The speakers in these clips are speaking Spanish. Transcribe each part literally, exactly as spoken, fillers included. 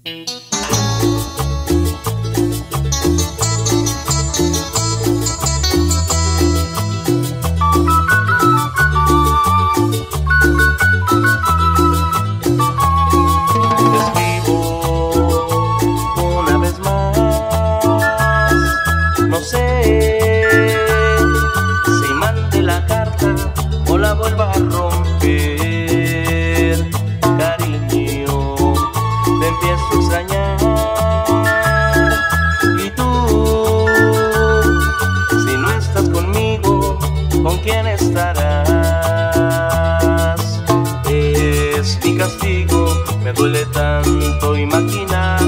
Vuelva a romper, cariño, te empiezo a extrañar. Y tú, si no estás conmigo, ¿con quién estarás? Es mi castigo, me duele tanto imaginar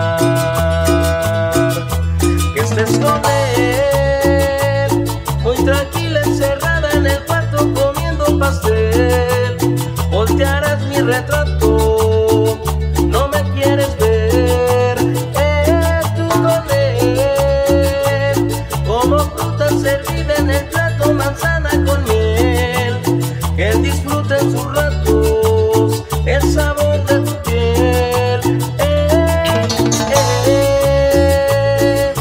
que estés con él, muy tranquila, encerrada en el cuarto comiendo pastel. Voltearás mi retrato, no me quieres ver. Eh, tú con él, como fruta servida en el plato, manzana con miel, que él disfrute en sus ratos el sabor de tu piel. Eh, eh.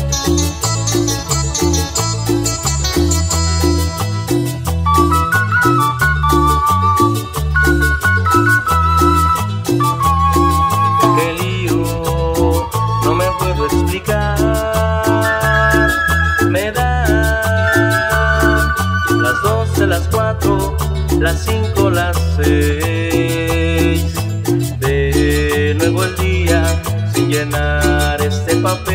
Qué lío, no me puedo explicar. Me da las doce, las cuatro, las cinco, las seis. De nuevo el día sin llenar este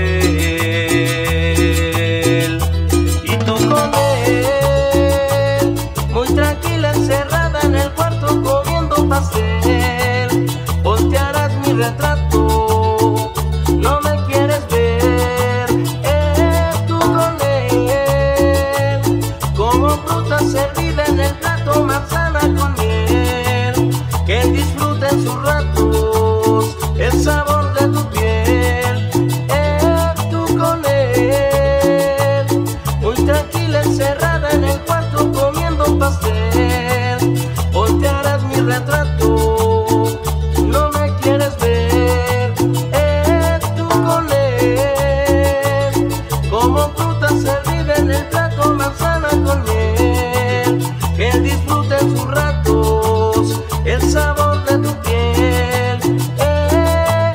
papel. Y tú con él, muy tranquila, encerrada en el cuarto comiendo pastel. Voltearás mi retrato, no me quieres ver. Eh, tú con él, como fruta servida en el plato, manzana con miel, que él disfrute en sus ratos el sabor de tu piel. Eh, tú con él, muy tranquila, encerrada en el cuarto comiendo pastel. Voltearás mi retrato, no me quieres ver. Eh, tú con él, como fruta servida en el plato, manzana con miel, que él disfrute en sus ratos el sabor de tu piel. Eh,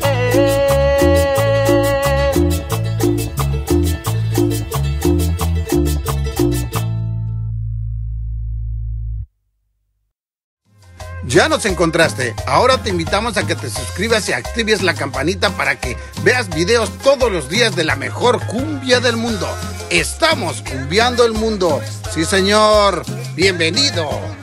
eh. Ya nos encontraste. Ahora te invitamos a que te suscribas y actives la campanita para que veas videos todos los días de la mejor cumbia del mundo. Estamos cumbiando el mundo. Sí, señor. Bienvenido.